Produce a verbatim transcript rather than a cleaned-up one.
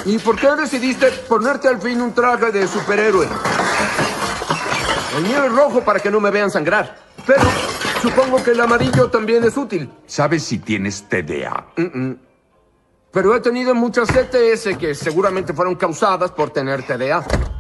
¿Y por qué decidiste ponerte al fin un traje de superhéroe? El mío es rojo para que no me vean sangrar. Pero supongo que el amarillo también es útil. ¿Sabes si tienes T D A? Mm-mm. Pero he tenido muchas C T S que seguramente fueron causadas por tener T D A.